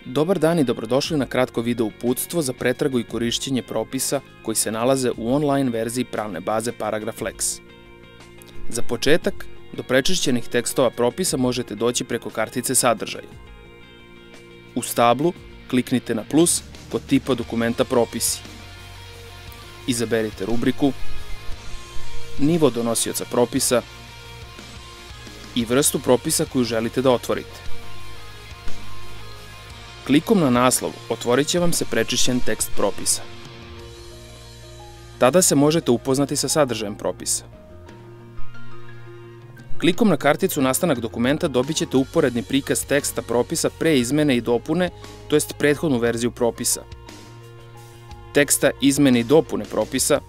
Dobar dan i dobrodošli na kratko video uputstvo za pretragu i korišćenje propisa koji se nalaze u online verziji pravne baze Paragraf Lex. Za početak, do prečišćenih tekstova propisa možete doći preko kartice sadržaja. U stablu kliknite na plus kod tipa dokumenta propisi. Izaberite rubriku, nivo donosioca propisa i vrstu propisa koju želite da otvorite. Klikom na naslov otvorit će vam se prečišćen tekst propisa. Tada se možete upoznati sa sadržajem propisa. Klikom na karticu nastanak dokumenta dobit ćete uporedni prikaz teksta propisa pre izmene i dopune, to jest prethodnu verziju propisa, teksta izmene i dopune propisa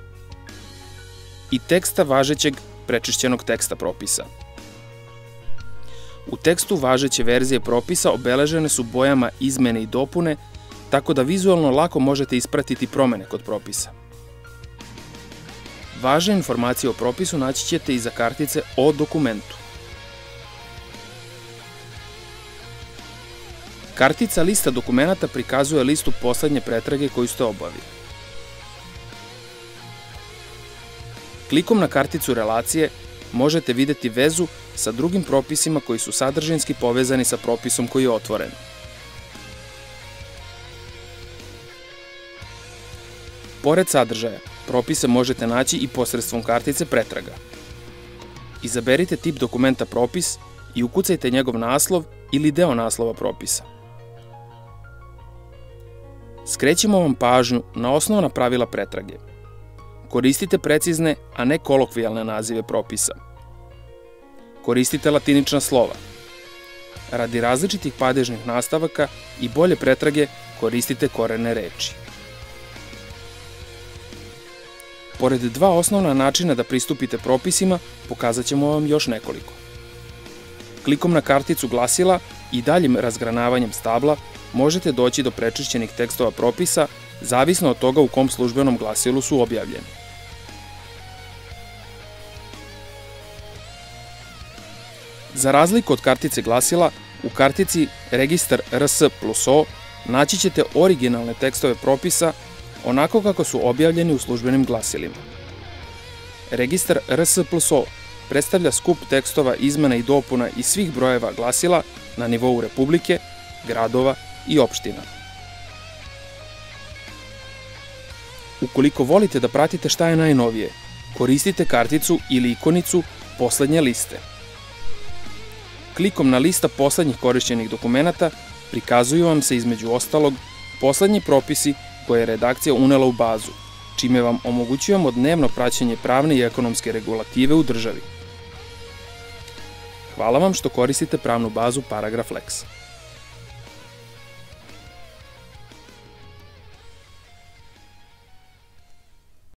i teksta važećeg prečišćenog teksta propisa. U tekstu važeće verzije propisa obeležene su bojama izmene i dopune, tako da vizualno lako možete ispratiti promene kod propisa. Važne informacije o propisu naći ćete iza kartice o dokumentu. Kartica lista dokumenata prikazuje listu poslednje pretrage koju ste obavili. Klikom na karticu relacije možete videti vezu sa drugim propisima koji su sadržinski povezani sa propisom koji je otvoren. Pored sadržaja, propise možete naći i posredstvom kartice pretraga. Izaberite tip dokumenta propis i ukucajte njegov naslov ili deo naslova propisa. Skrećemo vam pažnju na osnovna pravila pretrage. Koristite precizne, a ne kolokvijalne nazive propisa. Koristite latinična slova. Radi različitih padežnih nastavaka i bolje pretrage koristite korene reči. Pored dva osnovna načina da pristupite propisima, pokazat ćemo vam još nekoliko. Klikom na karticu glasila i daljim razgranavanjem stabla možete doći do prečišćenih tekstova propisa, zavisno od toga u kom službenom glasilu su objavljeni. Za razliku od kartice glasila, u kartici Registar RS+O naći ćete originalne tekstove propisa onako kako su objavljeni u službenim glasilima. Registar RS+O predstavlja skup tekstova izmena i dopuna iz svih brojeva glasila na nivou Republike, gradova i opština. Ukoliko volite da pratite šta je najnovije, koristite karticu ili ikonicu poslednje liste. Klikom na lista poslednjih korišćenih dokumenata prikazuju vam se između ostalog poslednji propisi koje je redakcija unela u bazu, čime vam omogućujemo dnevno praćenje pravne i ekonomske regulative u državi. Hvala vam što koristite pravnu bazu Paragraf Lex.